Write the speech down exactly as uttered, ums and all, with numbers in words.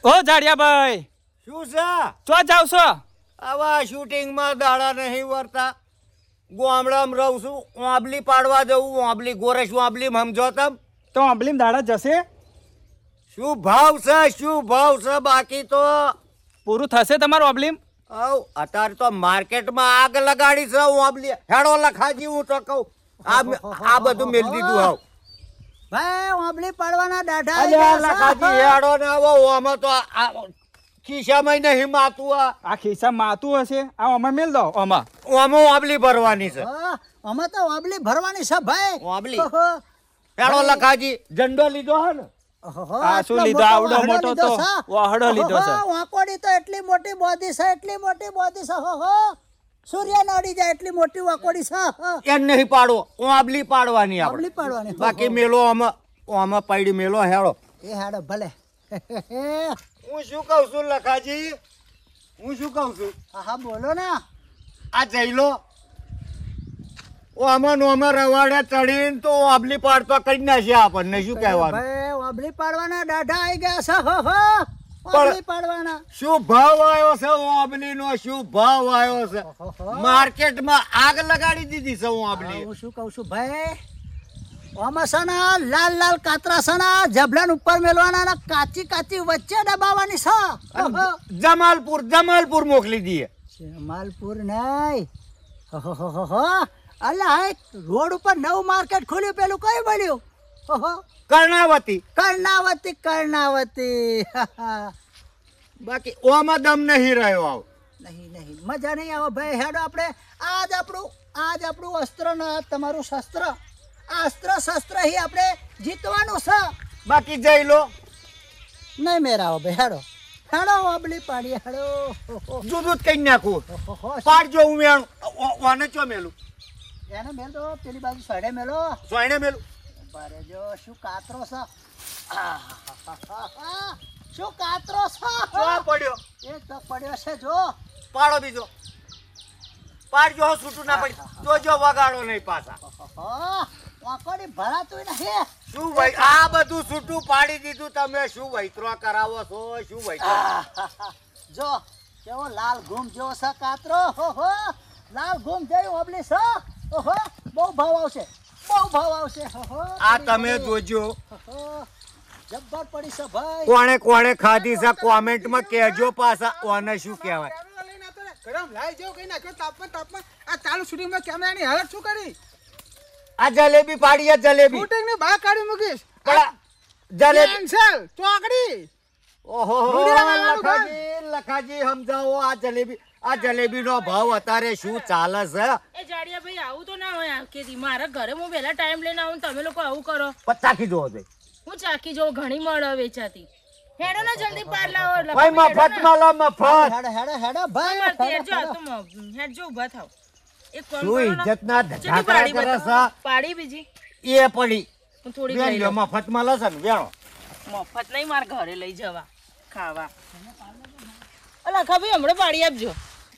ઓ જાડિયાભાઈ શું છે? ચો જાવ છો? આવા શૂટિંગમાં દાડા નહીં વરતા. ગામડામાં રહું છું, ઓંબલી પાડવા જવું, ઓંબલી ગોરેશ ઓંબલી સમજો તમ. તો આંબલીમ દાડા જશે? શું ભાવ છે, શું ભાવ છે? બાકી તો પૂરું થશે તમારું આંબલીમ? આવ અત્યારે તો માર્કેટમાં આગ લગાડી છે ઓંબલી. હેડો લખાજી, હું તો કહું આ આ બધું મેલ દીધું આવ. ભાઈ ઓંબલી પાડવાના દાઢા અલ્યા લખાજી હેડો ને આવો. ઓમાં તો આ ખિસ્સામાં નહીં માતું. આ આ ખિસ્સા માતું હશે, આ અમાર મેલ દો. આમાં ઓમાં ઓંબલી ભરવાની છે. અમે તો ઓંબલી ભરવાની છે ભાઈ. ઓંબલી હેડો લખાજી. ઝંડો લીધો હે ને? આ શું લીધો? આવડો મોટો તો વાહડો લીધો છે. વાકોડી તો એટલી મોટી બોધી છે, એટલી મોટી બોધી છે. હો હો સૂર્ય નડી જાય એટલી મોટી વાકોડી છે. એમ નહીં પાડવો, ઓંબલી પાડવાની આપણે. ઓંબલી પાડવાની. બાકી મેલો આમાં આમાં પડી મેલો હેડો. એ હાડો ભલે. હું શું કહું છું લખાજી, હું શું કહું છું? હા હા બોલો ને. આ જઈલો આમાં નોમાં રવાડે ચડીને તો ઓંબલી પાડતો કરી નાખ્યા આપણને. શું કહેવાનું? ભાઈ ઓંબલી પાડવાના દાઢા આવી ગયા છે. હો હો ઓંબલી પાડવાના. શું ભાવ આવ્યો છે ઓંબલી નો? શું ભાવ આવ્યો છે? માર્કેટમાં આગ લગાડી દીધી છે ઓંબલી. હું શું કહું છું ભાઈ, આમાં છે ને લાલ લાલ કાતરા છે ને જબલાન ઉપર મેલવાના ને કાચી કાચી વચ્ચે દબાવવાની છે. જમાલપુર જમાલપુર મોકલી દઈએ. જમાલપુર નહીં. હો હો હો હો અલ્યા રોડ ઉપર નવું માર્કેટ ખોલ્યું, પેલું કયું બન્યું? ઓહો કર્ણાવતી. કર્ણાવતી કર્ણાવતી. બાકી ઓમાં દમ નહીં રહ્યો. આવ નહીં નહીં મજા નહીં આવે ભાઈ. હેડો આપણે આજ આપણું આજ આપણું અસ્ત્ર ને તમારું શસ્ત્ર, આ અસ્ત્ર શસ્ત્ર ही આપણે જીતવાનું છે. બાકી જઈ લો નહીં મેરાવો ભાઈ. હેડો હેડો ઓબલી પાડી. હેડો જુદું જ કઈ નાખું. પાડજો ઉમેણ ઓને ચો મેલું. એને મેલ દો, પેલી બાજુ સાડે મેલો. સોયણે મેલું. બારે જો શું કાતરો છે. શું કાતરો છે. જો પડ્યો. એક તો પડ્યો છે. જો પાડો બીજો. પાડજો હો છૂટું ના પડી. જોજો વગાડો નહીં પાછા. વાકોડી ભરાતું નહીં. શું ભાઈ આ બધું છૂટું પાડી દીધું તમે? શું વૈતરો કરાવો છો? શું વૈતરો? જો કેવો લાલ ઘૂમ જેવો છે કાતરો. હો હો લાલ ઘૂમ જેવી ઓબલી છે. ઓહો બહુ ભાવ આવશે, બહુ ભાવ આવશે. હો આ તમે જોજો. જબ્બર પડી છે ભાઈ. કોણે કોણે ખાધી છે કોમેન્ટમાં કહેજો પાછા. ઓને શું કહેવાય? ગરમ લાઈ જેવો કઈ નાખ્યો તાપમાન તાપમાન. આ ચાલુ શૂટિંગમાં કેમેરાની હાલત શું કરી? આ જલેબી પાડી. આ જલેબી શૂટિંગ ને બહાર કાઢી મૂકીશ. જલેબી કેન્સલ ચોકડી. ઓહો લખાજી લખાજી સમજાવો. આ જલેબી આ જલેબી નો ભાવ અત્યારે શું ચાલે છે? એ જાડિયા ભાઈ આવું તો ના હોય. કે મારા ઘરે હું વહેલા ટાઈમ લઈને આવું, તમે લોકો આવું કરો. પચાખી જોવો છે. હું ચાકી જો ઘણી મળે વેચાતી. હેડો ને જલ્દી પાર લાવો. ભાઈ મફત માં લો મફત. હેડો હેડો હેડો ભાઈ. હેડજો આ તો હેડજો ઊભા થાવ. એક કોલ શું કરો ને. ઇજ્જત ના કેટલી ધક્કા પાડી કરે બતાવો? છે? પાડી બીજી એ પડી. હું થોડી બેન લઈ લ્યો લઉં. મફત માં લસન વેણો. મફત નહીં, મારા ઘરે લઈ જવા ખાવા. અલા ખા ભાઈ હમણાં પાડી આપજો.